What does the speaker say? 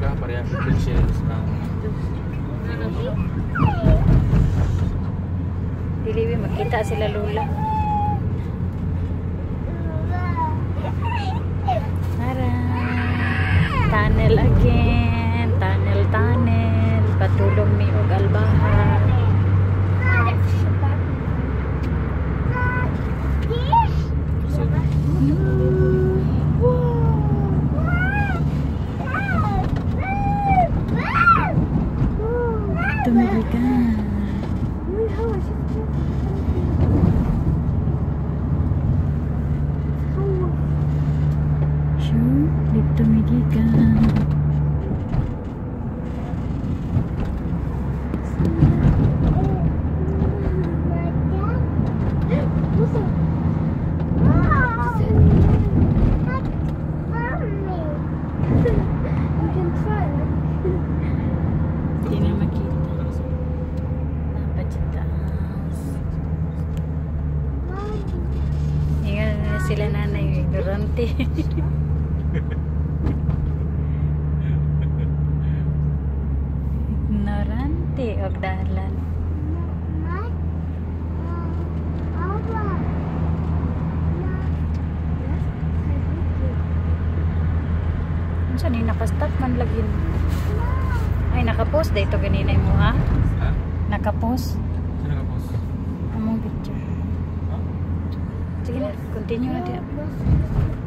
ka, parehas princess ng Diliwi, makita sila Lola. Tara! Tunnel again. Tunnel. Patulong mi og albahan. Tumigil ka. Sure, dito tumigil ka. Hindi na makita. Dapat sa taas. Ingat na sila nanay, ignorante. Ignorante og dalan. Unsa ni nakastop man lagin? Ay nakapost dito ganina mo ha? ha? Nakapost. Sino nakapost? Among picture. Ha? Sige na, continue na din.